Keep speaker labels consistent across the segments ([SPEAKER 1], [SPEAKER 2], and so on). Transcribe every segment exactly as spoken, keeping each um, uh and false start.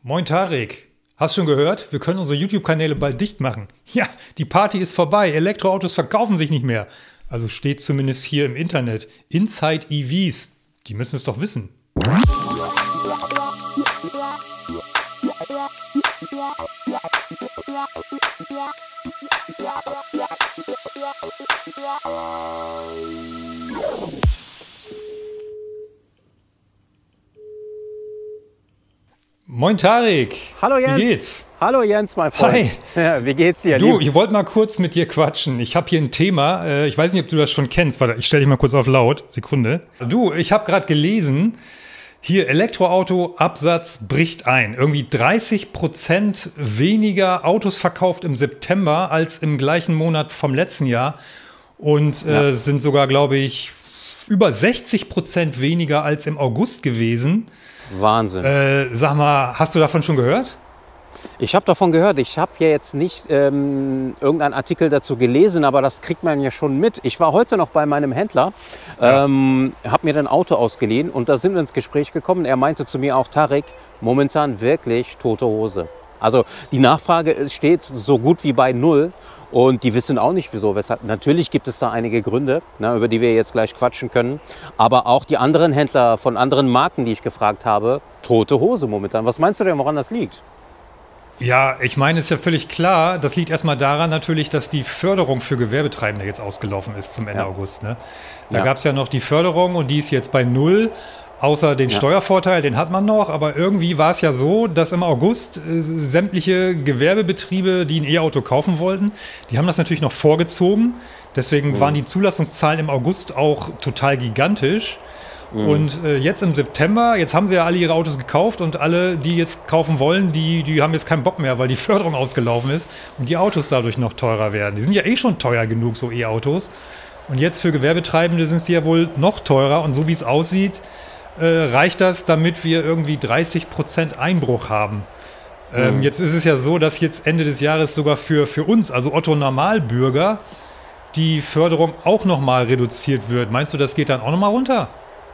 [SPEAKER 1] Moin Tarek, hast schon gehört? Wir können unsere YouTube-Kanäle bald dicht machen. Ja, die Party ist vorbei, Elektroautos verkaufen sich nicht mehr. Also steht zumindest hier im Internet. Inside E Vs, die müssen es doch wissen. Moin Tarek.
[SPEAKER 2] Hallo Jens.
[SPEAKER 1] Wie geht's?
[SPEAKER 2] Hallo Jens, mein Freund.
[SPEAKER 1] Hi.
[SPEAKER 2] Ja, wie geht's dir?
[SPEAKER 1] Du,
[SPEAKER 2] Lieb?
[SPEAKER 1] ich wollte mal kurz mit dir quatschen. Ich habe hier ein Thema. Äh, ich weiß nicht, ob du das schon kennst. Warte, ich stelle dich mal kurz auf laut. Sekunde. Du, ich habe gerade gelesen, hier Elektroauto-Absatz bricht ein. Irgendwie dreißig Prozent weniger Autos verkauft im September als im gleichen Monat vom letzten Jahr. Und äh,
[SPEAKER 2] Ja.
[SPEAKER 1] sind sogar, glaube ich, über sechzig Prozent weniger als im August gewesen.
[SPEAKER 2] Wahnsinn.
[SPEAKER 1] Äh, sag mal, hast du davon schon gehört?
[SPEAKER 2] Ich habe davon gehört. Ich habe ja jetzt nicht ähm, irgendeinen Artikel dazu gelesen, aber das kriegt man ja schon mit. Ich war heute noch bei meinem Händler,
[SPEAKER 1] Ja.
[SPEAKER 2] ähm, habe mir ein Auto ausgeliehen und da sind wir ins Gespräch gekommen. Er meinte zu mir auch, Tarek, momentan wirklich tote Hose. Also die Nachfrage steht so gut wie bei null. Und die wissen auch nicht, wieso, weshalb. Natürlich gibt es da einige Gründe, ne, über die wir jetzt gleich quatschen können. Aber auch die anderen Händler von anderen Marken, die ich gefragt habe, tote Hose momentan. Was meinst du denn, woran das liegt?
[SPEAKER 1] Ja, ich meine, ist ja völlig klar. Das liegt erstmal daran natürlich, dass die Förderung für Gewerbetreibende jetzt ausgelaufen ist zum Ende
[SPEAKER 2] Ja.
[SPEAKER 1] August. Ne? Da
[SPEAKER 2] Ja.
[SPEAKER 1] gab es ja noch die Förderung und die ist jetzt bei null. Außer den
[SPEAKER 2] Ja.
[SPEAKER 1] Steuervorteil, den hat man noch. Aber irgendwie war es ja so, dass im August äh, sämtliche Gewerbebetriebe, die ein E-Auto kaufen wollten, die haben das natürlich noch vorgezogen. Deswegen waren die Zulassungszahlen im August auch total gigantisch. Und äh, jetzt im September, jetzt haben sie ja alle ihre Autos gekauft und alle, die jetzt kaufen wollen, die, die haben jetzt keinen Bock mehr, weil die Förderung ausgelaufen ist und die Autos dadurch noch teurer werden. Die sind ja eh schon teuer genug, so E-Autos. Und jetzt für Gewerbetreibende sind sie ja wohl noch teurer. Und so wie es aussieht, äh, reicht das, damit wir irgendwie dreißig Prozent Einbruch haben. Ähm,
[SPEAKER 2] Mhm.
[SPEAKER 1] Jetzt ist es ja so, dass jetzt Ende des Jahres sogar für, für uns, also Otto Normalbürger, die Förderung auch nochmal reduziert wird. Meinst du, das geht dann auch nochmal runter?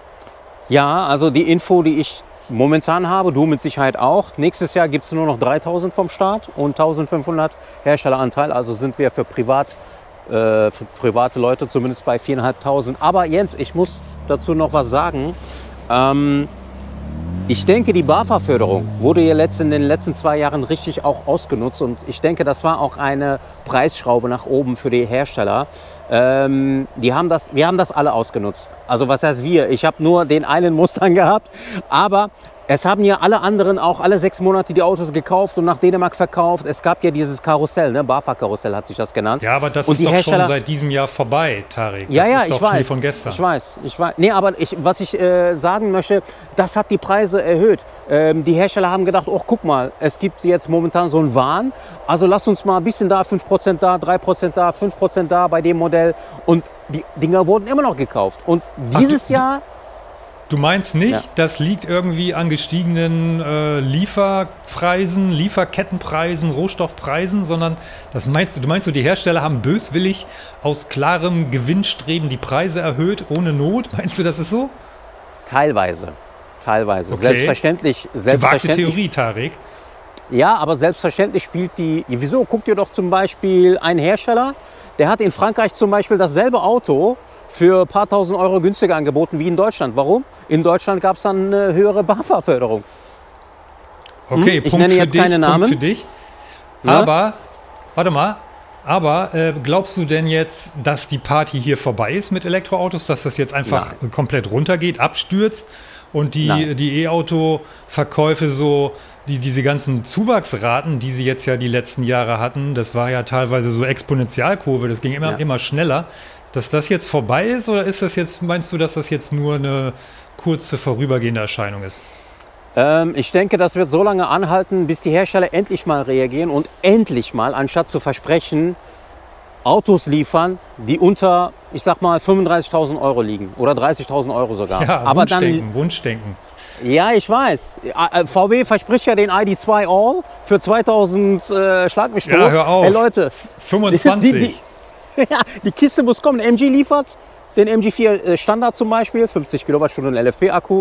[SPEAKER 2] Ja, also die Info, die ich momentan habe, du mit Sicherheit auch. Nächstes Jahr gibt es nur noch dreitausend vom Staat und eintausendfünfhundert Herstelleranteil. Also sind wir für, privat, äh, für private Leute zumindest bei viertausendfünfhundert. Aber Jens, ich muss dazu noch was sagen. Ähm, ich denke, die BAFA-Förderung wurde ja letzt, in den letzten zwei Jahren richtig auch ausgenutzt. Und ich denke, das war auch eine Preisschraube nach oben für die Hersteller. Ähm, die haben das, wir haben das alle ausgenutzt. Also was heißt wir? Ich habe nur den einen Mustang gehabt. Aber es haben ja alle anderen auch alle sechs Monate die Autos gekauft und nach Dänemark verkauft. Es gab ja dieses Karussell, ne? BAFA-Karussell hat sich das genannt.
[SPEAKER 1] Ja, aber das
[SPEAKER 2] Und
[SPEAKER 1] ist
[SPEAKER 2] die
[SPEAKER 1] doch
[SPEAKER 2] Hersteller-
[SPEAKER 1] schon seit diesem Jahr vorbei, Tarek. Das
[SPEAKER 2] Ja, ja,
[SPEAKER 1] ist doch
[SPEAKER 2] ich weiß.
[SPEAKER 1] Schnee von gestern.
[SPEAKER 2] Ich weiß, ich weiß. Nee, aber ich, was ich äh, sagen möchte, das hat die Preise erhöht. Ähm, die Hersteller haben gedacht, oh, guck mal, es gibt jetzt momentan so einen Wahn. Also lass uns mal ein bisschen da, fünf Prozent da, drei Prozent da, fünf Prozent da bei dem Modell. Und die Dinger wurden immer noch gekauft. Und dieses
[SPEAKER 1] du-
[SPEAKER 2] Jahr,
[SPEAKER 1] Du meinst nicht,
[SPEAKER 2] Ja.
[SPEAKER 1] das liegt irgendwie an gestiegenen äh, Lieferpreisen, Lieferkettenpreisen, Rohstoffpreisen, sondern das meinst du, du meinst du, die Hersteller haben böswillig aus klarem Gewinnstreben die Preise erhöht, ohne Not? Meinst du, das ist so?
[SPEAKER 2] teilweise, teilweise.
[SPEAKER 1] Okay.
[SPEAKER 2] Selbstverständlich,
[SPEAKER 1] Gewagte
[SPEAKER 2] selbstverständlich.
[SPEAKER 1] Theorie, Tarek.
[SPEAKER 2] Ja, aber selbstverständlich spielt die. Wieso? Guck dir doch zum Beispiel einen Hersteller, der hat in Frankreich zum Beispiel dasselbe Auto für ein paar tausend Euro günstiger angeboten wie in Deutschland. Warum? In Deutschland gab es dann eine höhere BAFA-Förderung.
[SPEAKER 1] Okay,
[SPEAKER 2] Hm, ich
[SPEAKER 1] Punkt
[SPEAKER 2] nenne
[SPEAKER 1] für
[SPEAKER 2] jetzt
[SPEAKER 1] dich,
[SPEAKER 2] keine
[SPEAKER 1] Punkt
[SPEAKER 2] Namen.
[SPEAKER 1] für dich.
[SPEAKER 2] Ne?
[SPEAKER 1] Aber, warte mal, aber äh, glaubst du denn jetzt, dass die Party hier vorbei ist mit Elektroautos, dass das jetzt einfach
[SPEAKER 2] Nein.
[SPEAKER 1] komplett runtergeht, abstürzt und die,
[SPEAKER 2] Nein.
[SPEAKER 1] die E-Auto-Verkäufe so, die, diese ganzen Zuwachsraten, die sie jetzt ja die letzten Jahre hatten, das war ja teilweise so Exponentialkurve, das ging immer,
[SPEAKER 2] Ja.
[SPEAKER 1] immer schneller, dass das jetzt vorbei ist oder ist das jetzt, meinst du, dass das jetzt nur eine kurze vorübergehende Erscheinung ist?
[SPEAKER 2] Ähm, ich denke, das wird so lange anhalten, bis die Hersteller endlich mal reagieren und endlich mal, anstatt zu versprechen, Autos liefern, die unter, ich sag mal, fünfunddreißigtausend Euro liegen oder dreißigtausend Euro sogar.
[SPEAKER 1] Ja,
[SPEAKER 2] Aber dann,
[SPEAKER 1] Wunschdenken, Wunschdenken.
[SPEAKER 2] ja, ich weiß. Äh, V W verspricht ja den I D zwei All für zweitausend äh, Schlag mich tot.
[SPEAKER 1] Ja, hör auf.
[SPEAKER 2] Hey Leute,
[SPEAKER 1] fünfundzwanzig.
[SPEAKER 2] Die, die, ja, die Kiste muss kommen. M G liefert den M G vier Standard zum Beispiel, fünfzig Kilowattstunden L F P-Akku.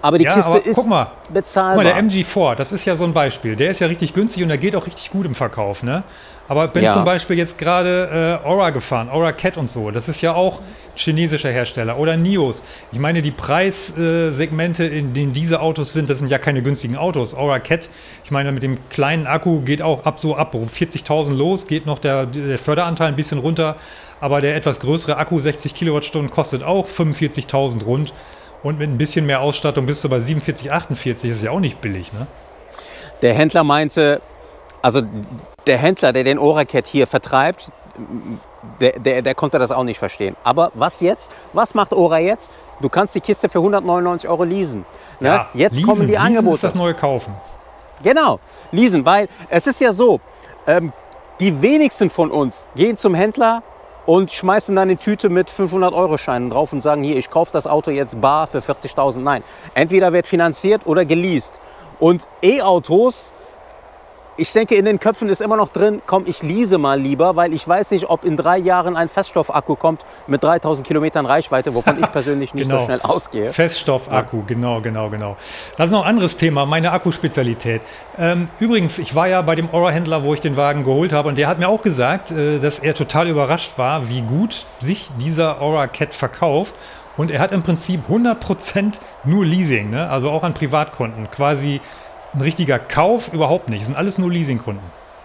[SPEAKER 2] Aber die
[SPEAKER 1] ja,
[SPEAKER 2] Kiste
[SPEAKER 1] aber
[SPEAKER 2] ist
[SPEAKER 1] guck mal,
[SPEAKER 2] bezahlbar.
[SPEAKER 1] Guck mal, der M G vier, das ist ja so ein Beispiel. Der ist ja richtig günstig und der geht auch richtig gut im Verkauf. Ne? Aber bin
[SPEAKER 2] Ja.
[SPEAKER 1] zum Beispiel jetzt gerade äh, Aura gefahren, Aura Cat und so. Das ist ja auch chinesischer Hersteller. Oder Nios. Ich meine, die Preissegmente, in denen diese Autos sind, das sind ja keine günstigen Autos. Aura Cat, ich meine, mit dem kleinen Akku geht auch ab so ab vierzigtausend los, geht noch der, der Förderanteil ein bisschen runter. Aber der etwas größere Akku, sechzig Kilowattstunden, kostet auch fünfundvierzigtausend rund. Und mit ein bisschen mehr Ausstattung bist du bei siebenundvierzig, achtundvierzig. Das ist ja auch nicht billig, ne?
[SPEAKER 2] Der Händler meinte, also der Händler, der den Aura Cat hier vertreibt, der, der, der konnte das auch nicht verstehen. Aber was jetzt? Was macht Aura jetzt? Du kannst die Kiste für hundertneunundneunzig Euro leasen. Ne?
[SPEAKER 1] Ja,
[SPEAKER 2] jetzt
[SPEAKER 1] leasen,
[SPEAKER 2] kommen die
[SPEAKER 1] leasen
[SPEAKER 2] Angebote.
[SPEAKER 1] ist das neue Kaufen.
[SPEAKER 2] Genau, leasen, weil es ist ja so, ähm, die wenigsten von uns gehen zum Händler und schmeißen dann eine Tüte mit fünfhundert Euro Scheinen drauf und sagen, hier, ich kaufe das Auto jetzt bar für vierzigtausend. Nein, entweder wird finanziert oder geleast. Und E-Autos, ich denke, in den Köpfen ist immer noch drin, komm, ich lease mal lieber, weil ich weiß nicht, ob in drei Jahren ein Feststoffakku kommt mit dreitausend Kilometern Reichweite, wovon ich persönlich nicht
[SPEAKER 1] Genau.
[SPEAKER 2] so schnell ausgehe.
[SPEAKER 1] Feststoffakku, ja. genau, genau, genau. Das ist noch ein anderes Thema, meine Akkuspezialität. Ähm, übrigens, ich war ja bei dem Aura-Händler, wo ich den Wagen geholt habe, und der hat mir auch gesagt, äh, dass er total überrascht war, wie gut sich dieser Aura Cat verkauft. Und er hat im Prinzip hundert Prozent nur Leasing, ne? Also auch an Privatkunden, quasi ein richtiger Kauf überhaupt nicht. Das sind alles nur Leasingkunden.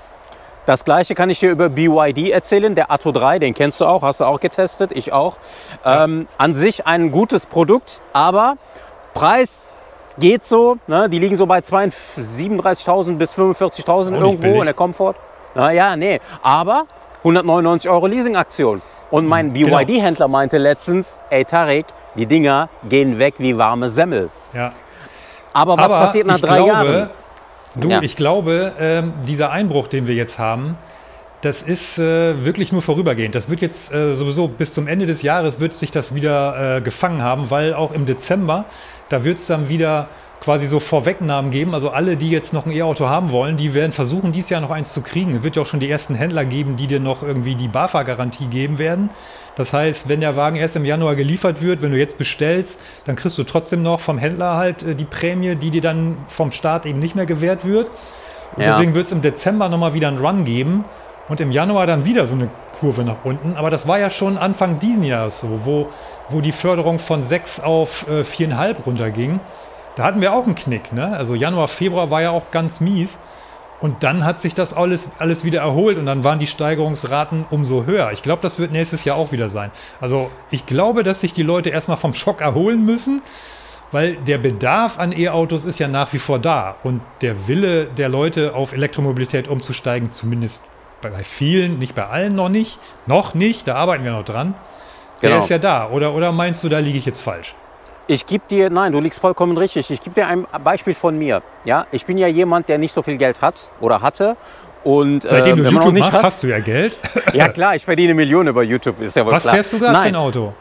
[SPEAKER 2] Das gleiche kann ich dir über B Y D erzählen, der Atto drei, den kennst du auch, hast du auch getestet, ich auch. Ja. Ähm, an sich ein gutes Produkt, aber Preis geht so, ne? Die liegen so bei siebenunddreißigtausend bis fünfundvierzigtausend irgendwo
[SPEAKER 1] billig.
[SPEAKER 2] in der Komfort. Naja, nee, aber hundertneunundneunzig Euro Leasingaktion. Und mein B Y D-Händler meinte letztens, ey Tarek, die Dinger gehen weg wie warme Semmel.
[SPEAKER 1] Ja.
[SPEAKER 2] Aber was
[SPEAKER 1] Aber
[SPEAKER 2] passiert nach
[SPEAKER 1] ich
[SPEAKER 2] drei
[SPEAKER 1] glaube,
[SPEAKER 2] Jahren?
[SPEAKER 1] Du,
[SPEAKER 2] Ja.
[SPEAKER 1] ich glaube, ähm, dieser Einbruch, den wir jetzt haben, das ist äh, wirklich nur vorübergehend. Das wird jetzt äh, sowieso bis zum Ende des Jahres wird sich das wieder äh, gefangen haben, weil auch im Dezember, da wird es dann wieder quasi so Vorwegnahmen geben. Also alle, die jetzt noch ein E-Auto haben wollen, die werden versuchen, dieses Jahr noch eins zu kriegen. Es wird ja auch schon die ersten Händler geben, die dir noch irgendwie die BAFA-Garantie geben werden. Das heißt, wenn der Wagen erst im Januar geliefert wird, wenn du jetzt bestellst, dann kriegst du trotzdem noch vom Händler halt äh, die Prämie, die dir dann vom Staat eben nicht mehr gewährt wird. Und
[SPEAKER 2] Ja.
[SPEAKER 1] deswegen wird es im Dezember nochmal wieder einen Run geben und im Januar dann wieder so eine Kurve nach unten. Aber das war ja schon Anfang diesen Jahres so, wo, wo die Förderung von sechs auf äh, vier Komma fünf runterging. Da hatten wir auch einen Knick, ne? Also Januar, Februar war ja auch ganz mies. Und dann hat sich das alles, alles wieder erholt und dann waren die Steigerungsraten umso höher. Ich glaube, das wird nächstes Jahr auch wieder sein. Also ich glaube, dass sich die Leute erstmal vom Schock erholen müssen, weil der Bedarf an E-Autos ist ja nach wie vor da. Und der Wille der Leute auf Elektromobilität umzusteigen, zumindest bei vielen, nicht bei allen noch nicht, noch nicht, da arbeiten wir noch dran, der
[SPEAKER 2] Genau.
[SPEAKER 1] ist ja da. Oder, oder meinst du, da liege ich jetzt falsch?
[SPEAKER 2] Ich gebe dir, nein, du liegst vollkommen richtig. Ich gebe dir ein Beispiel von mir. Ja, ich bin ja jemand, der nicht so viel Geld hat oder hatte. Und,
[SPEAKER 1] Seitdem
[SPEAKER 2] äh,
[SPEAKER 1] du
[SPEAKER 2] wenn man noch
[SPEAKER 1] YouTube
[SPEAKER 2] nicht
[SPEAKER 1] machst,
[SPEAKER 2] hat,
[SPEAKER 1] hast du ja Geld.
[SPEAKER 2] ja klar, ich verdiene Millionen über YouTube, ist ja wohl
[SPEAKER 1] Was
[SPEAKER 2] klar.
[SPEAKER 1] fährst du gerade für
[SPEAKER 2] Nein,
[SPEAKER 1] ein Auto?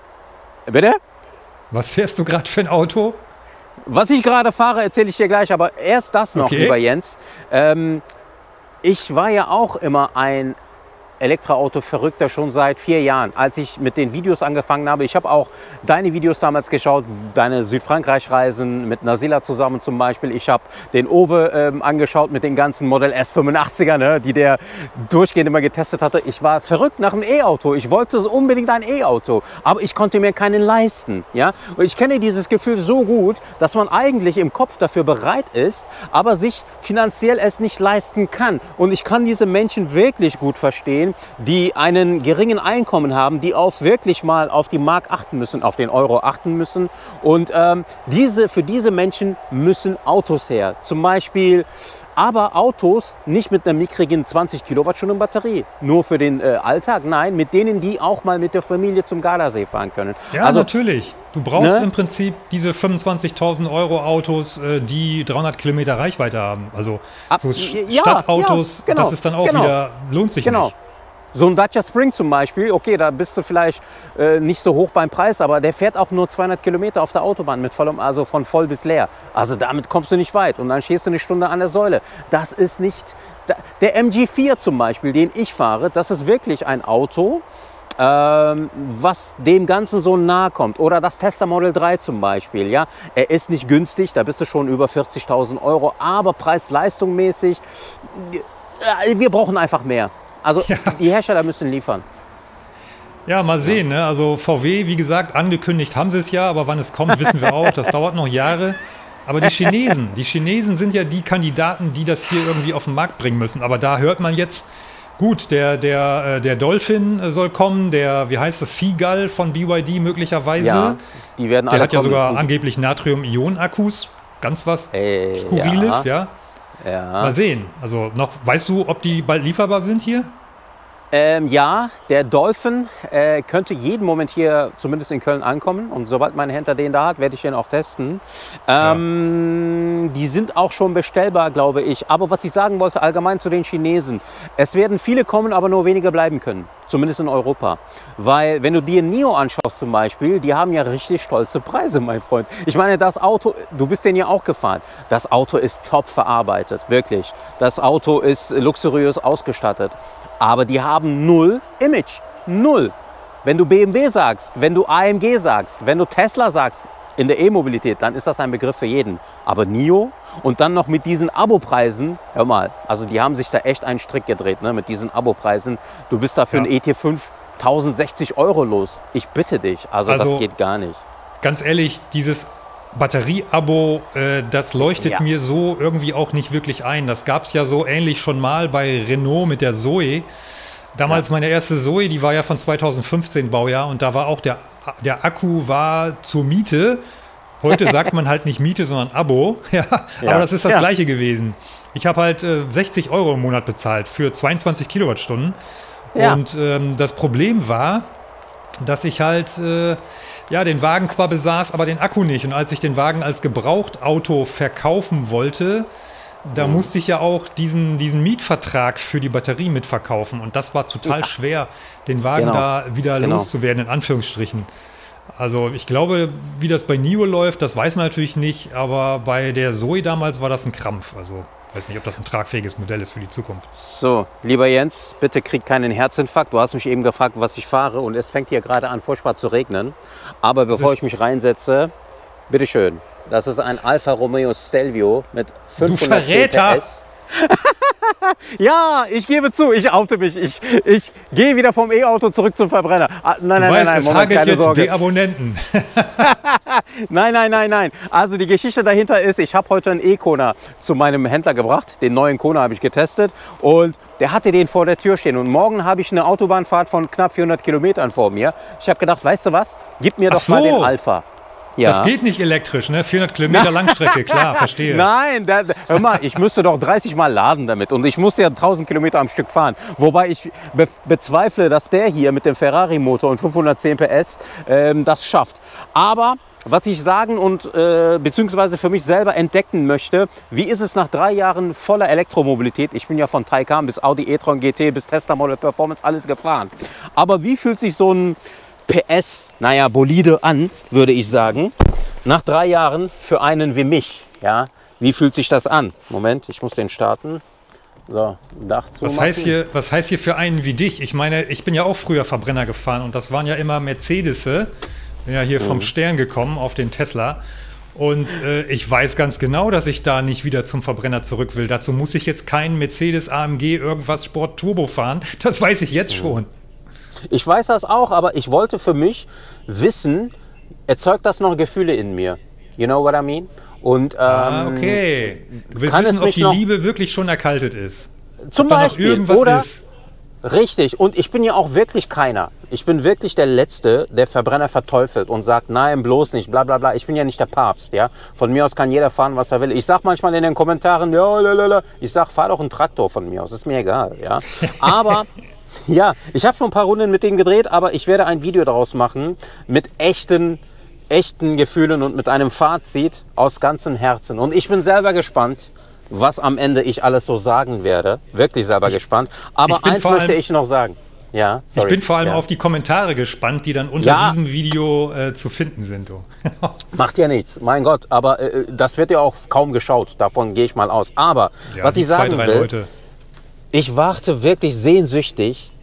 [SPEAKER 2] bitte?
[SPEAKER 1] Was fährst du gerade für ein Auto?
[SPEAKER 2] Was ich gerade fahre, erzähle ich dir gleich, aber erst das noch,
[SPEAKER 1] Okay.
[SPEAKER 2] lieber Jens. Ähm, ich war ja auch immer ein Elektroauto-Verrückter schon seit vier Jahren, als ich mit den Videos angefangen habe. Ich habe auch deine Videos damals geschaut, deine Südfrankreich-Reisen mit Nasila zusammen zum Beispiel. Ich habe den Owe ähm, angeschaut mit den ganzen Model S fünfundachtziger, ne, die der durchgehend immer getestet hatte. Ich war verrückt nach einem E-Auto. Ich wollte so unbedingt ein E-Auto, aber ich konnte mir keinen leisten. Ja? Und ich kenne dieses Gefühl so gut, dass man eigentlich im Kopf dafür bereit ist, aber sich finanziell es nicht leisten kann. Und ich kann diese Menschen wirklich gut verstehen, die einen geringen Einkommen haben, die auf wirklich mal auf die Mark achten müssen, auf den Euro achten müssen. Und ähm, diese, für diese Menschen müssen Autos her. Zum Beispiel, aber Autos nicht mit einer mickrigen zwanzig Kilowattstunden Batterie. Nur für den äh, Alltag. Nein, mit denen, die auch mal mit der Familie zum Gardasee fahren können.
[SPEAKER 1] Ja,
[SPEAKER 2] also,
[SPEAKER 1] natürlich. Du brauchst
[SPEAKER 2] ne?
[SPEAKER 1] im Prinzip diese fünfundzwanzigtausend Euro Autos, äh, die dreihundert Kilometer Reichweite haben. Also
[SPEAKER 2] Ab-
[SPEAKER 1] so
[SPEAKER 2] ja,
[SPEAKER 1] Stadtautos,
[SPEAKER 2] ja, genau,
[SPEAKER 1] das ist dann auch
[SPEAKER 2] genau.
[SPEAKER 1] wieder, lohnt sich
[SPEAKER 2] Genau.
[SPEAKER 1] nicht.
[SPEAKER 2] So ein Dacia Spring zum Beispiel, okay, da bist du vielleicht äh, nicht so hoch beim Preis, aber der fährt auch nur zweihundert Kilometer auf der Autobahn mit vollem, also von voll bis leer. Also damit kommst du nicht weit und dann stehst du eine Stunde an der Säule. Das ist nicht, der M G vier zum Beispiel, den ich fahre, das ist wirklich ein Auto, ähm, was dem Ganzen so nahe kommt. Oder das Tesla Model drei zum Beispiel. Ja? Er ist nicht günstig, da bist du schon über vierzigtausend Euro, aber Preis-Leistung mäßig, wir brauchen einfach mehr. Also ja. Die Hersteller müssen liefern.
[SPEAKER 1] Ja, mal sehen. Ne? Also V W, wie gesagt, angekündigt haben sie es ja, aber wann es kommt, wissen wir auch. Das dauert noch Jahre. Aber die Chinesen, die Chinesen sind ja die Kandidaten, die das hier irgendwie auf den Markt bringen müssen. Aber da hört man jetzt, gut, der, der, der Dolphin soll kommen, der, wie heißt das, Seagull von B Y D möglicherweise. Ja,
[SPEAKER 2] die werden
[SPEAKER 1] der
[SPEAKER 2] alle
[SPEAKER 1] hat ja
[SPEAKER 2] kommen.
[SPEAKER 1] sogar angeblich Natrium-Ionen-Akkus. Ganz was Ey, Skurriles, ja. ja. Ja. Mal sehen. Also noch, weißt du, ob die bald lieferbar sind hier?
[SPEAKER 2] Ähm, ja, der Dolphin äh, könnte jeden Moment hier zumindest in Köln ankommen. Und sobald mein Händler den da hat, werde ich den auch testen. Ähm, ja. Die sind auch schon bestellbar, glaube ich. Aber was ich sagen wollte allgemein zu den Chinesen. Es werden viele kommen, aber nur wenige bleiben können. Zumindest in Europa. Weil wenn du dir Nio anschaust zum Beispiel, die haben ja richtig stolze Preise, mein Freund. Ich meine, das Auto, du bist den ja auch gefahren. Das Auto ist top verarbeitet, wirklich. Das Auto ist luxuriös ausgestattet. Aber die haben null Image. Null. Wenn du B M W sagst, wenn du A M G sagst, wenn du Tesla sagst in der E-Mobilität, dann ist das ein Begriff für jeden. Aber Nio und dann noch mit diesen Abo-Preisen, hör mal, also die haben sich da echt einen Strick gedreht, ne, mit diesen Abo-Preisen. Du bist da für ja. ein E T fünf tausendsechzig Euro los. Ich bitte dich, also, also das geht gar nicht.
[SPEAKER 1] Ganz ehrlich, dieses Batterie-Abo, äh, das leuchtet ja. mir so irgendwie auch nicht wirklich ein. Das gab es ja so ähnlich schon mal bei Renault mit der Zoe. Damals ja. meine erste Zoe, die war ja von zweitausendfünfzehn Baujahr und da war auch der, der Akku war zur Miete. Heute sagt man halt nicht Miete, sondern Abo. Ja, ja. Aber das ist das ja. Gleiche gewesen. Ich habe halt äh, sechzig Euro im Monat bezahlt für zweiundzwanzig Kilowattstunden. Ja. Und ähm, das Problem war, dass ich halt äh, ja, den Wagen zwar besaß, aber den Akku nicht. Und als ich den Wagen als Gebrauchtauto verkaufen wollte, da mhm. musste ich ja auch diesen, diesen Mietvertrag für die Batterie mitverkaufen. Und das war total ja. schwer, den Wagen genau. da wieder genau. loszuwerden, in Anführungsstrichen. Also ich glaube, wie das bei Nio läuft, das weiß man natürlich nicht. Aber bei der Zoe damals war das ein Krampf. Also ich weiß nicht, ob das ein tragfähiges Modell ist für die Zukunft.
[SPEAKER 2] So, lieber Jens, bitte krieg keinen Herzinfarkt. Du hast mich eben gefragt, was ich fahre. Und es fängt hier gerade an, furchtbar zu regnen. Aber bevor ich mich reinsetze, bitteschön. Das ist ein Alfa Romeo Stelvio mit fünfhundertzehn P S. Ja, ich gebe zu, ich oute mich. Ich, ich gehe wieder vom E-Auto zurück zum Verbrenner. Ah, nein, nein,
[SPEAKER 1] weißt,
[SPEAKER 2] nein, nein,
[SPEAKER 1] es
[SPEAKER 2] Moment, keine
[SPEAKER 1] jetzt
[SPEAKER 2] Sorge.
[SPEAKER 1] Die Abonnenten.
[SPEAKER 2] Nein, nein, nein, nein. Also die Geschichte dahinter ist, ich habe heute einen E-Kona zu meinem Händler gebracht. Den neuen Kona habe ich getestet und der hatte den vor der Tür stehen. Und morgen habe ich eine Autobahnfahrt von knapp vierhundert Kilometern vor mir. Ich habe gedacht, weißt du was, gib mir doch so. mal den Alpha. Ja.
[SPEAKER 1] Das geht nicht elektrisch, ne? vierhundert Kilometer Langstrecke, klar, verstehe.
[SPEAKER 2] Nein, da, hör mal, ich müsste doch dreißig Mal laden damit und ich musste ja tausend Kilometer am Stück fahren. Wobei ich be bezweifle, dass der hier mit dem Ferrari-Motor und fünfhundertzehn P S ähm, das schafft. Aber was ich sagen und äh, beziehungsweise für mich selber entdecken möchte, wie ist es nach drei Jahren voller Elektromobilität? Ich bin ja von Taycan bis Audi e-tron G T bis Tesla Model Performance alles gefahren. Aber wie fühlt sich so ein P S, naja, Bolide an, würde ich sagen, nach drei Jahren für einen wie mich, ja, wie fühlt sich das an? Moment, ich muss den starten. So, Dach zu
[SPEAKER 1] was heißt hier, was heißt hier für einen wie dich? Ich meine, ich bin ja auch früher Verbrenner gefahren und das waren ja immer Mercedes. Bin ja hier mhm. vom Stern gekommen auf den Tesla. Und äh, ich weiß ganz genau, dass ich da nicht wieder zum Verbrenner zurück will. Dazu muss ich jetzt keinen Mercedes A M G irgendwas Sport Turbo fahren. Das weiß ich jetzt mhm. schon.
[SPEAKER 2] Ich weiß das auch, aber ich wollte für mich wissen, erzeugt das noch Gefühle in mir? You know what I mean? Und, ähm,
[SPEAKER 1] ah, okay. Du willst wissen, ob die Liebe wirklich schon erkaltet ist.
[SPEAKER 2] Zum
[SPEAKER 1] ob da
[SPEAKER 2] Beispiel.
[SPEAKER 1] Noch irgendwas
[SPEAKER 2] oder,
[SPEAKER 1] ist.
[SPEAKER 2] Richtig. Und ich bin ja auch wirklich keiner. Ich bin wirklich der Letzte, der Verbrenner verteufelt und sagt, nein, bloß nicht, bla bla bla. Ich bin ja nicht der Papst, ja. Von mir aus kann jeder fahren, was er will. Ich sag manchmal in den Kommentaren, ja, lalala. Ich sag, fahr doch einen Traktor von mir aus. Ist mir egal, ja. Aber... Ja, ich habe schon ein paar Runden mit denen gedreht, aber ich werde ein Video daraus machen mit echten, echten Gefühlen und mit einem Fazit aus ganzem Herzen. Und ich bin selber gespannt, was am Ende ich alles so sagen werde. Wirklich selber ich, gespannt. Aber eins möchte allem, ich noch sagen. Ja, sorry.
[SPEAKER 1] Ich bin vor allem ja. auf die Kommentare gespannt, die dann unter ja. diesem Video äh, zu finden sind.
[SPEAKER 2] Macht ja nichts, mein Gott. Aber äh, das wird ja auch kaum geschaut. Davon gehe ich mal aus. Aber
[SPEAKER 1] ja,
[SPEAKER 2] was ich sagen
[SPEAKER 1] zwei, drei
[SPEAKER 2] will...
[SPEAKER 1] Leute.
[SPEAKER 2] Ich warte wirklich sehnsüchtig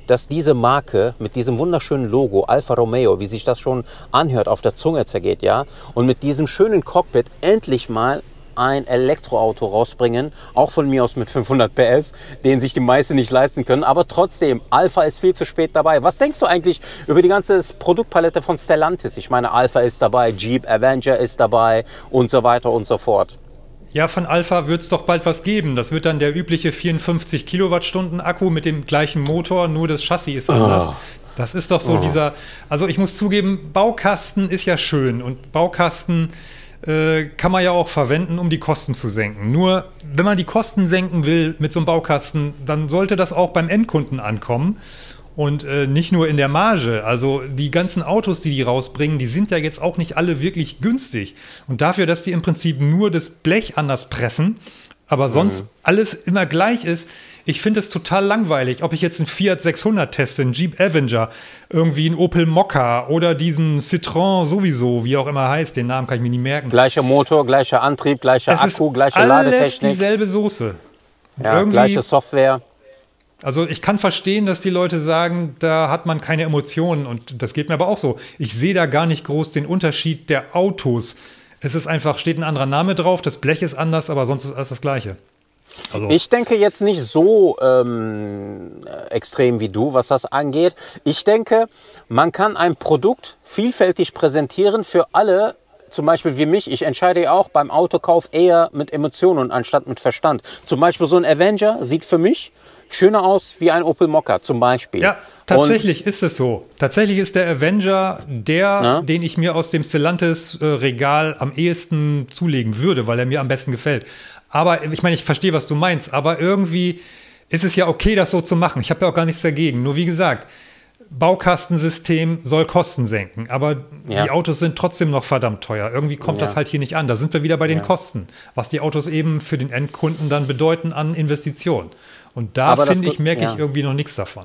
[SPEAKER 2] dass diese Marke mit diesem wunderschönen Logo Alfa Romeo, wie sich das schon anhört, auf der Zunge zergeht, ja, und mit diesem schönen Cockpit endlich mal ein Elektroauto rausbringen, auch von mir aus mit fünfhundert P S, den sich die meisten nicht leisten können, aber trotzdem, Alfa ist viel zu spät dabei. Was denkst du eigentlich über die ganze Produktpalette von Stellantis? Ich meine, Alfa ist dabei, Jeep Avenger ist dabei und so weiter und so fort.
[SPEAKER 1] Ja, von Alfa wird es doch bald was geben. Das wird dann der übliche vierundfünfzig Kilowattstunden Akku mit dem gleichen Motor, nur das Chassis ist anders. Oh. Das ist doch so oh. dieser, also ich muss zugeben, Baukasten ist ja schön und Baukasten äh, kann man ja auch verwenden, um die Kosten zu senken. Nur, wenn man die Kosten senken will mit so einem Baukasten, dann sollte das auch beim Endkunden ankommen. Und äh, nicht nur in der Marge. Also die ganzen Autos, die die rausbringen, die sind ja jetzt auch nicht alle wirklich günstig. Und dafür, dass die im Prinzip nur das Blech anders pressen, aber sonst mhm. alles immer gleich ist, ich finde es total langweilig, ob ich jetzt einen Fiat sechshundert teste, einen Jeep Avenger, irgendwie einen Opel Mokka oder diesen Citroën sowieso, wie auch immer heißt, den Namen kann ich mir nie merken.
[SPEAKER 2] Gleicher Motor, gleicher Antrieb, gleicher
[SPEAKER 1] es
[SPEAKER 2] Akku, gleiche
[SPEAKER 1] alles
[SPEAKER 2] Ladetechnik.
[SPEAKER 1] Dieselbe Soße.
[SPEAKER 2] Ja, gleiche Software.
[SPEAKER 1] Also ich kann verstehen, dass die Leute sagen, da hat man keine Emotionen und das geht mir aber auch so. Ich sehe da gar nicht groß den Unterschied der Autos. Es ist einfach, steht ein anderer Name drauf, das Blech ist anders, aber sonst ist alles das Gleiche. Also.
[SPEAKER 2] Ich denke jetzt nicht so ähm, extrem wie du, was das angeht. Ich denke, man kann ein Produkt vielfältig präsentieren für alle. Zum Beispiel wie mich, ich entscheide ja auch beim Autokauf eher mit Emotionen anstatt mit Verstand. Zum Beispiel so ein Avenger sieht für mich schöner aus wie ein Opel Mokka zum Beispiel.
[SPEAKER 1] Ja, tatsächlich und ist es so. Tatsächlich ist der Avenger der, na? den ich mir aus dem Stellantis-Regal äh, am ehesten zulegen würde, weil er mir am besten gefällt. Aber ich meine, ich verstehe, was du meinst, aber irgendwie ist es ja okay, das so zu machen. Ich habe ja auch gar nichts dagegen. Nur wie gesagt, Baukastensystem soll Kosten senken, aber ja. die Autos sind trotzdem noch verdammt teuer. Irgendwie kommt ja. das halt hier nicht an. Da sind wir wieder bei den ja. Kosten, was die Autos eben für den Endkunden dann bedeuten an Investitionen. Und da, finde ich, merke ja. ich irgendwie noch nichts davon.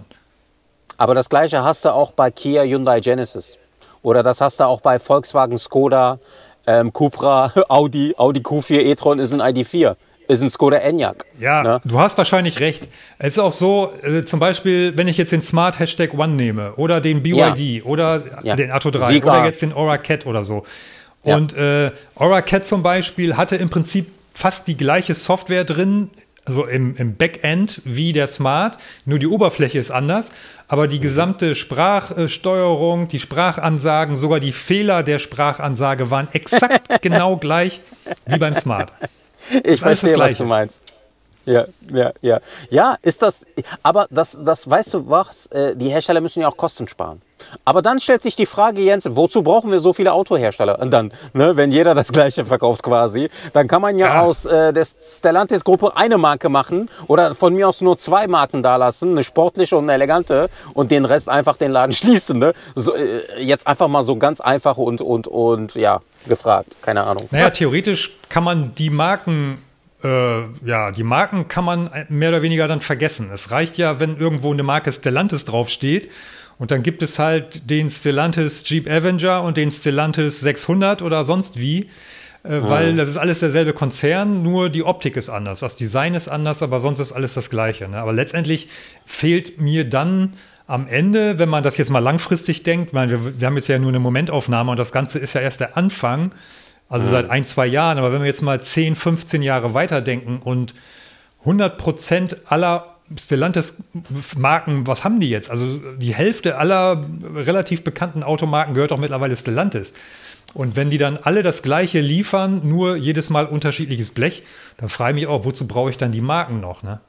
[SPEAKER 2] Aber das Gleiche hast du auch bei Kia Hyundai Genesis. Oder das hast du auch bei Volkswagen Skoda, ähm, Cupra, Audi, Audi Q vier e-tron ist ein I D vier. Ist ein Skoda Enyaq.
[SPEAKER 1] Ja, ne? Du hast wahrscheinlich recht. Es ist auch so, äh, zum Beispiel, wenn ich jetzt den Smart Hashtag One nehme oder den B Y D ja. oder ja. den Atto drei Sieger. Oder jetzt den Aura Cat oder so. Und ja. äh, Aura Cat zum Beispiel hatte im Prinzip fast die gleiche Software drin, also im, im Backend wie der Smart, nur die Oberfläche ist anders, aber die gesamte Sprachsteuerung, die Sprachansagen, sogar die Fehler der Sprachansage waren exakt genau gleich wie beim Smart.
[SPEAKER 2] Ich verstehe, was du meinst. Ja, ja, ja. Ja, ist das, aber das, das weißt du was, die Hersteller müssen ja auch Kosten sparen. Aber dann stellt sich die Frage, Jens, wozu brauchen wir so viele Autohersteller? Und dann, ne, wenn jeder das Gleiche verkauft quasi, dann kann man ja, ja. aus äh, der Stellantis-Gruppe eine Marke machen oder von mir aus nur zwei Marken da lassen, eine sportliche und eine elegante und den Rest einfach den Laden schließen. Ne? So, äh, jetzt einfach mal so ganz einfach und, und, und ja, gefragt, keine Ahnung.
[SPEAKER 1] Naja, theoretisch kann man die Marken Äh, ja, die Marken kann man mehr oder weniger dann vergessen. Es reicht ja, wenn irgendwo eine Marke Stellantis draufsteht und dann gibt es halt den Stellantis Jeep Avenger und den Stellantis sechshundert oder sonst wie, äh, oh. weil das ist alles derselbe Konzern, nur die Optik ist anders. Das Design ist anders, aber sonst ist alles das Gleiche. Ne? Aber letztendlich fehlt mir dann am Ende, wenn man das jetzt mal langfristig denkt, weil wir, wir haben jetzt ja nur eine Momentaufnahme und das Ganze ist ja erst der Anfang, also mhm. seit ein, zwei Jahren, aber wenn wir jetzt mal zehn, fünfzehn Jahre weiterdenken und hundert Prozent aller Stellantis-Marken, was haben die jetzt? Also die Hälfte aller relativ bekannten Automarken gehört doch mittlerweile Stellantis. Und wenn die dann alle das Gleiche liefern, nur jedes Mal unterschiedliches Blech, dann frage ich mich auch, wozu brauche ich dann die Marken noch, ne?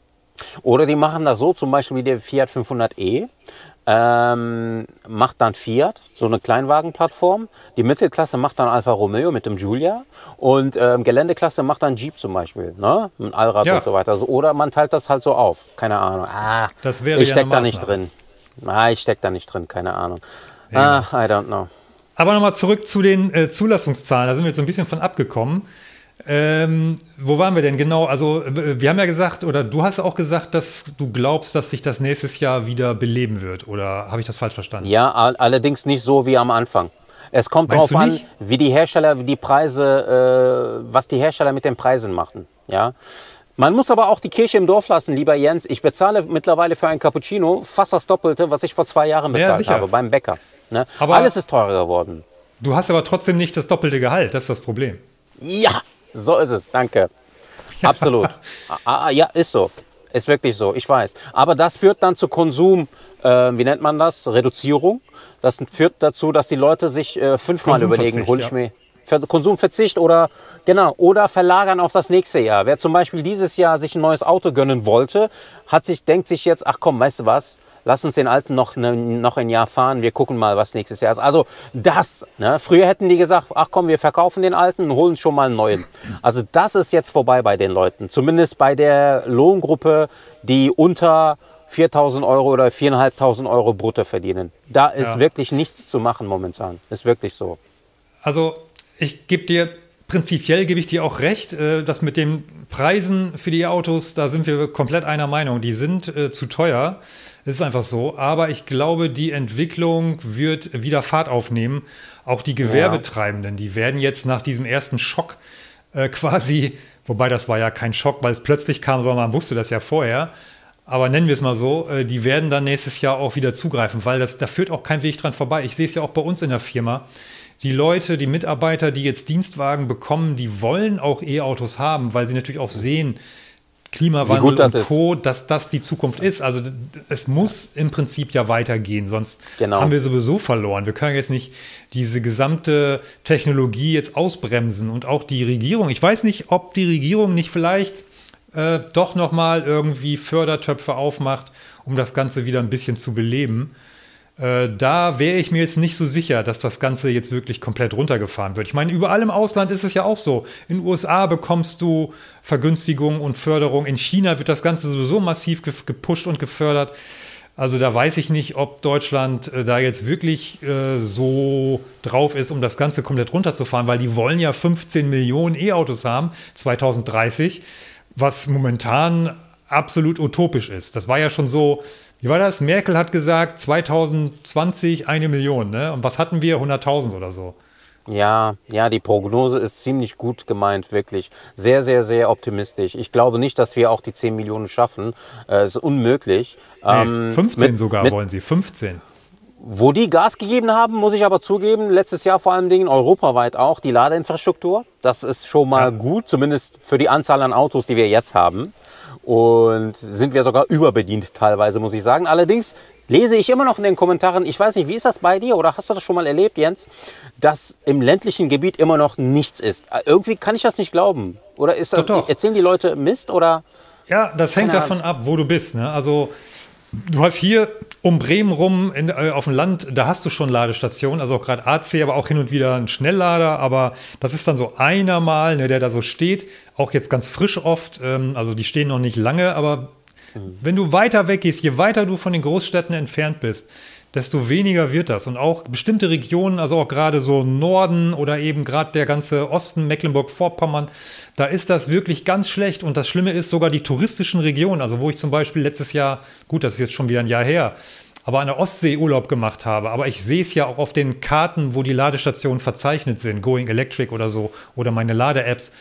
[SPEAKER 2] Oder die machen das so, zum Beispiel wie der Fiat fünfhundert e. Ähm, macht dann Fiat, so eine Kleinwagenplattform. Die Mittelklasse macht dann Alfa Romeo mit dem Giulia und ähm, Geländeklasse macht dann Jeep zum Beispiel, ne? Ein Allrad ja. und so weiter. Also, oder man teilt das halt so auf, keine Ahnung. Ah,
[SPEAKER 1] das wäre
[SPEAKER 2] ich
[SPEAKER 1] ja
[SPEAKER 2] steck da nicht drin. Ah, ich steck da nicht drin, keine Ahnung.
[SPEAKER 1] Ja.
[SPEAKER 2] Ach, I don't know.
[SPEAKER 1] Aber nochmal zurück zu den äh, Zulassungszahlen, da sind wir jetzt so ein bisschen von abgekommen. Ähm, wo waren wir denn genau? Also wir haben ja gesagt, oder du hast auch gesagt, dass du glaubst, dass sich das nächstes Jahr wieder beleben wird. Oder habe ich das falsch verstanden?
[SPEAKER 2] Ja, all allerdings nicht so wie am Anfang. Es kommt Meinst drauf an, wie die Hersteller, wie die Preise, äh, was die Hersteller mit den Preisen machen. Ja, Man muss aber auch die Kirche im Dorf lassen, lieber Jens. Ich bezahle mittlerweile für ein Cappuccino fast das Doppelte, was ich vor zwei Jahren bezahlt
[SPEAKER 1] ja,
[SPEAKER 2] habe beim Bäcker. Ne?
[SPEAKER 1] Aber
[SPEAKER 2] alles ist teurer geworden.
[SPEAKER 1] Du hast aber trotzdem nicht das doppelte Gehalt, das ist das Problem.
[SPEAKER 2] Ja, so ist es, danke. Absolut. ah, ja, ist so. Ist wirklich so, ich weiß. Aber das führt dann zu Konsum, äh, wie nennt man das? Reduzierung. Das führt dazu, dass die Leute sich äh, fünfmal überlegen, hol ich
[SPEAKER 1] ja.
[SPEAKER 2] mir Konsumverzicht oder genau oder verlagern auf das nächste Jahr. Wer zum Beispiel dieses Jahr sich ein neues Auto gönnen wollte, hat sich denkt sich jetzt, ach komm, weißt du was? Lass uns den alten noch, ne, noch ein Jahr fahren, wir gucken mal, was nächstes Jahr ist. Also das, ne? Früher hätten die gesagt, ach komm, wir verkaufen den alten und holen schon mal einen neuen. Also das ist jetzt vorbei bei den Leuten. Zumindest bei der Lohngruppe, die unter viertausend Euro oder viertausendfünfhundert Euro brutto verdienen. Da ist
[SPEAKER 1] Ja.
[SPEAKER 2] wirklich nichts zu machen momentan. Ist wirklich so.
[SPEAKER 1] Also ich gebe dir, prinzipiell gebe ich dir auch recht, äh, dass mit den Preisen für die Autos, da sind wir komplett einer Meinung. Die sind äh, zu teuer. Das ist einfach so. Aber ich glaube, die Entwicklung wird wieder Fahrt aufnehmen. Auch die Gewerbetreibenden, die werden jetzt nach diesem ersten Schock äh, quasi, wobei das war ja kein Schock, weil es plötzlich kam, sondern man wusste das ja vorher. Aber nennen wir es mal so, äh, die werden dann nächstes Jahr auch wieder zugreifen, weil das, da führt auch kein Weg dran vorbei. Ich sehe es ja auch bei uns in der Firma. Die Leute, die Mitarbeiter, die jetzt Dienstwagen bekommen, die wollen auch E-Autos haben, weil sie natürlich auch sehen, Klimawandel
[SPEAKER 2] das
[SPEAKER 1] und
[SPEAKER 2] ist.
[SPEAKER 1] Co., dass das die Zukunft ist. Also es muss im Prinzip ja weitergehen, sonst
[SPEAKER 2] Genau.
[SPEAKER 1] haben wir sowieso verloren. Wir können jetzt nicht diese gesamte Technologie jetzt ausbremsen und auch die Regierung. Ich weiß nicht, ob die Regierung nicht vielleicht äh, doch nochmal irgendwie Fördertöpfe aufmacht, um das Ganze wieder ein bisschen zu beleben. Äh, da wäre ich mir jetzt nicht so sicher, dass das Ganze jetzt wirklich komplett runtergefahren wird. Ich meine, überall im Ausland ist es ja auch so. In den U S A bekommst du Vergünstigung und Förderung. In China wird das Ganze sowieso massiv ge- gepusht und gefördert. Also da weiß ich nicht, ob Deutschland äh, da jetzt wirklich äh, so drauf ist, um das Ganze komplett runterzufahren, weil die wollen ja fünfzehn Millionen E-Autos haben, zwanzig dreißig, was momentan absolut utopisch ist. Das war ja schon so. Wie war das? Merkel hat gesagt, zwanzig zwanzig eine Million, ne? Und was hatten wir? hunderttausend oder so.
[SPEAKER 2] Ja, ja, die Prognose ist ziemlich gut gemeint, wirklich. Sehr, sehr, sehr optimistisch. Ich glaube nicht, dass wir auch die zehn Millionen schaffen. Es äh, ist unmöglich.
[SPEAKER 1] Nee,
[SPEAKER 2] Ähm,
[SPEAKER 1] fünfzehn
[SPEAKER 2] mit,
[SPEAKER 1] sogar
[SPEAKER 2] mit,
[SPEAKER 1] wollen sie, fünfzehn.
[SPEAKER 2] Wo die Gas gegeben haben, muss ich aber zugeben, letztes Jahr vor allen Dingen europaweit auch, die Ladeinfrastruktur. Das ist schon mal
[SPEAKER 1] Ja.
[SPEAKER 2] gut, zumindest für die Anzahl an Autos, die wir jetzt haben. Und sind wir sogar überbedient teilweise, muss ich sagen. Allerdings lese ich immer noch in den Kommentaren, ich weiß nicht, wie ist das bei dir oder hast du das schon mal erlebt, Jens, dass im ländlichen Gebiet immer noch nichts ist. Irgendwie kann ich das nicht glauben. Oder ist das,
[SPEAKER 1] Doch, doch.
[SPEAKER 2] erzählen die Leute Mist oder?
[SPEAKER 1] Ja, das hängt
[SPEAKER 2] Keine
[SPEAKER 1] davon ab, wo du bist. Ne? Also du hast hier um Bremen rum in, äh, auf dem Land, da hast du schon Ladestationen, also auch gerade A C, aber auch hin und wieder ein Schnelllader, aber das ist dann so einer mal, ne, der da so steht, auch jetzt ganz frisch oft, ähm, also die stehen noch nicht lange, aber mhm. wenn du weiter weggehst, je weiter du von den Großstädten entfernt bist, desto weniger wird das. Und auch bestimmte Regionen, also auch gerade so Norden oder eben gerade der ganze Osten, Mecklenburg-Vorpommern, da ist das wirklich ganz schlecht. Und das Schlimme ist sogar die touristischen Regionen, also wo ich zum Beispiel letztes Jahr, gut, das ist jetzt schon wieder ein Jahr her, aber an der Ostsee Urlaub gemacht habe. Aber ich sehe es ja auch auf den Karten, wo die Ladestationen verzeichnet sind, Going Electric oder so, oder meine Lade-Apps.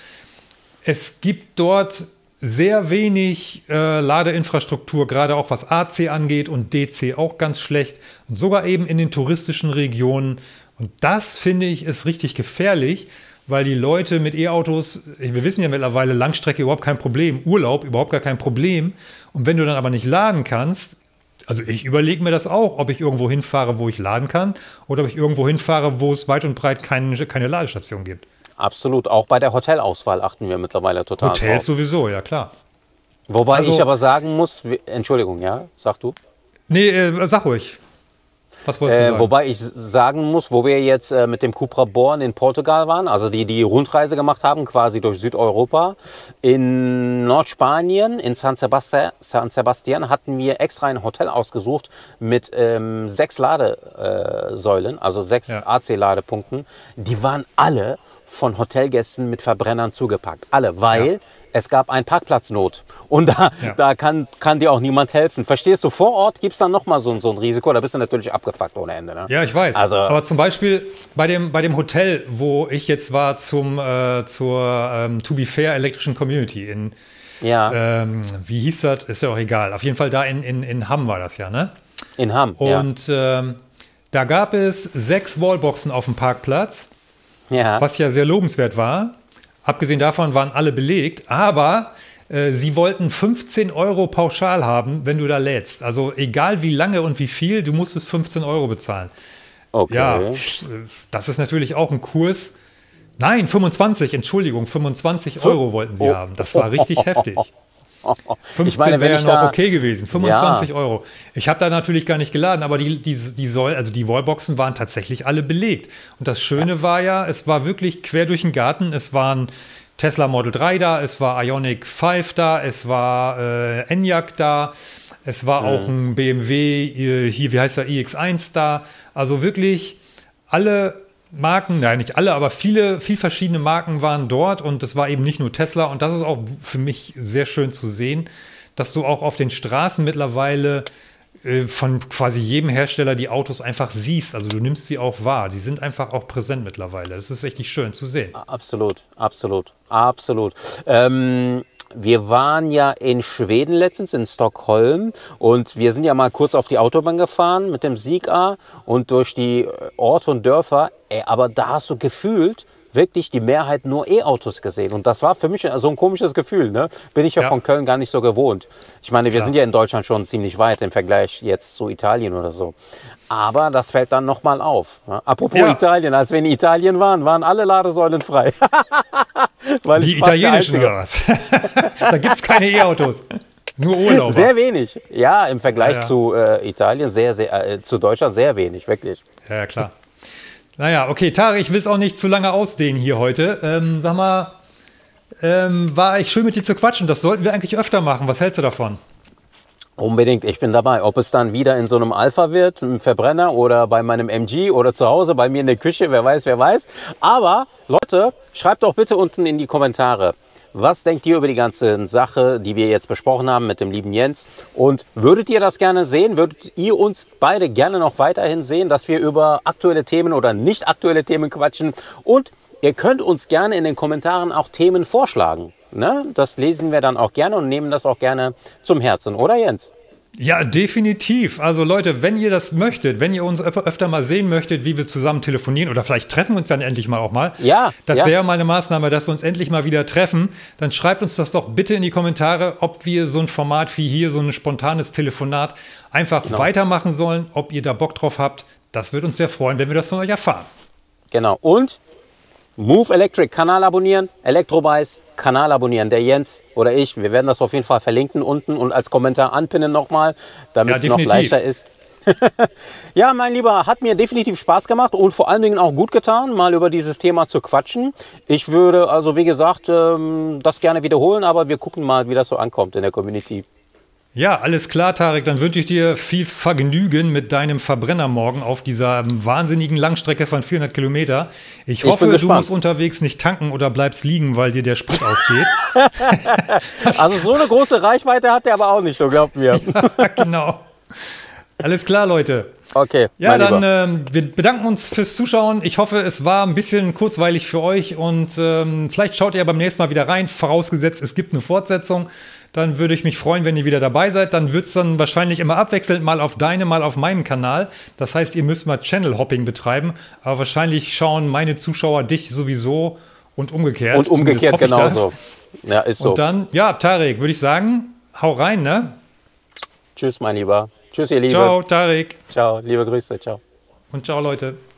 [SPEAKER 1] Es gibt dort sehr wenig äh, Ladeinfrastruktur, gerade auch was A C angeht und D C auch ganz schlecht. Und sogar eben in den touristischen Regionen. Und das, finde ich, ist richtig gefährlich, weil die Leute mit E-Autos, wir wissen ja mittlerweile, Langstrecke überhaupt kein Problem, Urlaub überhaupt gar kein Problem. Und wenn du dann aber nicht laden kannst, also ich überlege mir das auch, ob ich irgendwo hinfahre, wo ich laden kann, oder ob ich irgendwo hinfahre, wo es weit und breit kein, keine Ladestation gibt.
[SPEAKER 2] Absolut, auch bei der Hotelauswahl achten wir mittlerweile total
[SPEAKER 1] Hotels
[SPEAKER 2] drauf.
[SPEAKER 1] sowieso, ja klar.
[SPEAKER 2] Wobei
[SPEAKER 1] Also-
[SPEAKER 2] ich aber sagen muss, wir- Entschuldigung, ja, sag du.
[SPEAKER 1] Nee, äh, sag ruhig. Was wolltest du
[SPEAKER 2] Äh,
[SPEAKER 1] sagen?
[SPEAKER 2] wobei ich sagen muss, wo wir jetzt äh, mit dem Cupra Born in Portugal waren, also die die Rundreise gemacht haben, quasi durch Südeuropa. In Nordspanien, in San Sebastian, San Sebastian hatten wir extra ein Hotel ausgesucht mit ähm, sechs Ladesäulen, also sechs
[SPEAKER 1] Ja.
[SPEAKER 2] A C-Ladepunkten. Die waren alle von Hotelgästen mit Verbrennern zugepackt. Alle, weil
[SPEAKER 1] Ja.
[SPEAKER 2] es gab einen Parkplatznot. Und da,
[SPEAKER 1] Ja.
[SPEAKER 2] da kann, kann dir auch niemand helfen. Verstehst du, vor Ort gibt es dann nochmal so, so ein Risiko. Da bist du natürlich abgefuckt ohne Ende. Ne?
[SPEAKER 1] Ja, ich weiß.
[SPEAKER 2] Also-
[SPEAKER 1] Aber zum Beispiel bei dem, bei dem Hotel, wo ich jetzt war zum, äh, zur ähm, To Be Fair elektrischen Community in
[SPEAKER 2] Ja.
[SPEAKER 1] Ähm, wie hieß das? Ist ja auch egal. Auf jeden Fall da in, in, in Hamm war das ja, ne?
[SPEAKER 2] In Hamm,
[SPEAKER 1] Und
[SPEAKER 2] ja.
[SPEAKER 1] ähm, da gab es sechs Wallboxen auf dem Parkplatz,
[SPEAKER 2] Ja.
[SPEAKER 1] was ja sehr lobenswert war. Abgesehen davon waren alle belegt, aber äh, sie wollten fünfzehn Euro pauschal haben, wenn du da lädst. Also egal wie lange und wie viel, du musstest fünfzehn Euro bezahlen.
[SPEAKER 2] Okay.
[SPEAKER 1] Ja, das ist natürlich auch ein Kurs. Nein, fünfundzwanzig, Entschuldigung, fünfundzwanzig Euro wollten sie
[SPEAKER 2] oh.
[SPEAKER 1] haben. Das war richtig heftig. fünfzehn
[SPEAKER 2] Ich meine, wenn
[SPEAKER 1] wäre
[SPEAKER 2] ich
[SPEAKER 1] noch
[SPEAKER 2] da-
[SPEAKER 1] okay gewesen. fünfundzwanzig
[SPEAKER 2] Ja.
[SPEAKER 1] Euro. Ich habe da natürlich gar nicht geladen, aber die, die, die, soll, also die Wallboxen waren tatsächlich alle belegt. Und das Schöne war ja, es war wirklich quer durch den Garten. Es waren Tesla Model drei da, es war Ioniq fünf da, es war äh, Enyaq da, es war auch ein B M W, äh, hier, wie heißt der, i X eins da. Also wirklich alle Marken, nein, nicht alle, aber viele, viel verschiedene Marken waren dort und es war eben nicht nur Tesla und das ist auch für mich sehr schön zu sehen, dass du auch auf den Straßen mittlerweile äh, von quasi jedem Hersteller die Autos einfach siehst. Also du nimmst sie auch wahr. Die sind einfach auch präsent mittlerweile. Das ist richtig schön zu sehen.
[SPEAKER 2] Absolut, absolut, absolut. Ähm, wir waren ja in Schweden letztens, in Stockholm, und wir sind ja mal kurz auf die Autobahn gefahren mit dem Sieg-A und durch die Orte und Dörfer. Ey, aber da hast du gefühlt wirklich die Mehrheit nur E-Autos gesehen. Und das war für mich so ein komisches Gefühl. Ne? Bin ich ja,
[SPEAKER 1] Ja.
[SPEAKER 2] von Köln gar nicht so gewohnt. Ich meine, wir
[SPEAKER 1] Klar.
[SPEAKER 2] sind ja in Deutschland schon ziemlich weit im Vergleich jetzt zu Italien oder so. Aber das fällt dann nochmal auf. Ne? Apropos
[SPEAKER 1] Ja.
[SPEAKER 2] Italien, als wir in Italien waren, waren alle Ladesäulen frei. Weil
[SPEAKER 1] Die
[SPEAKER 2] ich fast der
[SPEAKER 1] italienischen
[SPEAKER 2] Einzige-
[SPEAKER 1] oder was? Da gibt es keine E-Autos. Nur Urlauber.
[SPEAKER 2] Sehr wenig. Ja, im Vergleich
[SPEAKER 1] Ja, ja.
[SPEAKER 2] zu äh, Italien, sehr, sehr, äh, zu Deutschland sehr wenig, wirklich.
[SPEAKER 1] Ja, ja, klar. Naja, okay, Tarek, ich will es auch nicht zu lange ausdehnen hier heute. Ähm, sag mal, ähm, war ich schön mit dir zu quatschen. Das sollten wir eigentlich öfter machen. Was hältst du davon?
[SPEAKER 2] Unbedingt, ich bin dabei. Ob es dann wieder in so einem Alpha wird, einem Verbrenner oder bei meinem M G oder zu Hause bei mir in der Küche, wer weiß, wer weiß. Aber Leute, schreibt doch bitte unten in die Kommentare, was denkt ihr über die ganze Sache, die wir jetzt besprochen haben mit dem lieben Jens? Und würdet ihr das gerne sehen? Würdet ihr uns beide gerne noch weiterhin sehen, dass wir über aktuelle Themen oder nicht aktuelle Themen quatschen? Und ihr könnt uns gerne in den Kommentaren auch Themen vorschlagen. Ne? Das lesen wir dann auch gerne und nehmen das auch gerne zum Herzen, oder Jens?
[SPEAKER 1] Ja, definitiv. Also Leute, wenn ihr das möchtet, wenn ihr uns öf- öfter mal sehen möchtet, wie wir zusammen telefonieren oder vielleicht treffen wir uns dann endlich mal auch mal.
[SPEAKER 2] Ja,
[SPEAKER 1] Das
[SPEAKER 2] ja.
[SPEAKER 1] wäre mal eine Maßnahme, dass wir uns endlich mal wieder treffen. Dann schreibt uns das doch bitte in die Kommentare, ob wir so ein Format wie hier, so ein spontanes Telefonat einfach
[SPEAKER 2] Genau.
[SPEAKER 1] weitermachen sollen, ob ihr da Bock drauf habt. Das würde uns sehr freuen, wenn wir das von euch erfahren.
[SPEAKER 2] Genau. Und Move Electric, Kanal abonnieren, Elektrobeis, Kanal abonnieren. Der Jens oder ich, wir werden das auf jeden Fall verlinken unten und als Kommentar anpinnen nochmal, damit
[SPEAKER 1] Ja,
[SPEAKER 2] es noch
[SPEAKER 1] definitiv.
[SPEAKER 2] leichter ist. Ja, mein Lieber, hat mir definitiv Spaß gemacht und vor allen Dingen auch gut getan, mal über dieses Thema zu quatschen. Ich würde also, wie gesagt, ähm, das gerne wiederholen, aber wir gucken mal, wie das so ankommt in der Community.
[SPEAKER 1] Ja, alles klar, Tarek. Dann wünsche ich dir viel Vergnügen mit deinem Verbrenner morgen auf dieser wahnsinnigen Langstrecke von vierhundert Kilometer. Ich hoffe,
[SPEAKER 2] bin
[SPEAKER 1] du
[SPEAKER 2] gespannt.
[SPEAKER 1] musst unterwegs nicht tanken oder bleibst liegen, weil dir der Sprit ausgeht.
[SPEAKER 2] Also so eine große Reichweite hat der aber auch nicht, so glaubt mir.
[SPEAKER 1] Genau. Alles klar, Leute.
[SPEAKER 2] Okay,
[SPEAKER 1] Ja,
[SPEAKER 2] mein
[SPEAKER 1] dann
[SPEAKER 2] Lieber.
[SPEAKER 1] ähm, wir bedanken uns fürs Zuschauen. Ich hoffe, es war ein bisschen kurzweilig für euch und ähm, vielleicht schaut ihr beim nächsten Mal wieder rein, vorausgesetzt, es gibt eine Fortsetzung. Dann würde ich mich freuen, wenn ihr wieder dabei seid. Dann wird es dann wahrscheinlich immer abwechselnd, mal auf deinem, mal auf meinem Kanal. Das heißt, ihr müsst mal Channel-Hopping betreiben. Aber wahrscheinlich schauen meine Zuschauer dich sowieso und umgekehrt.
[SPEAKER 2] Und umgekehrt
[SPEAKER 1] Zumindest hoffe ich
[SPEAKER 2] genauso. Ja, ist so.
[SPEAKER 1] Und dann, ja, Tarek, würde ich sagen, hau rein, ne?
[SPEAKER 2] Tschüss, mein Lieber. Tschüss, ihr Lieben.
[SPEAKER 1] Ciao, Tarek.
[SPEAKER 2] Ciao, liebe Grüße. Ciao.
[SPEAKER 1] Und ciao, Leute.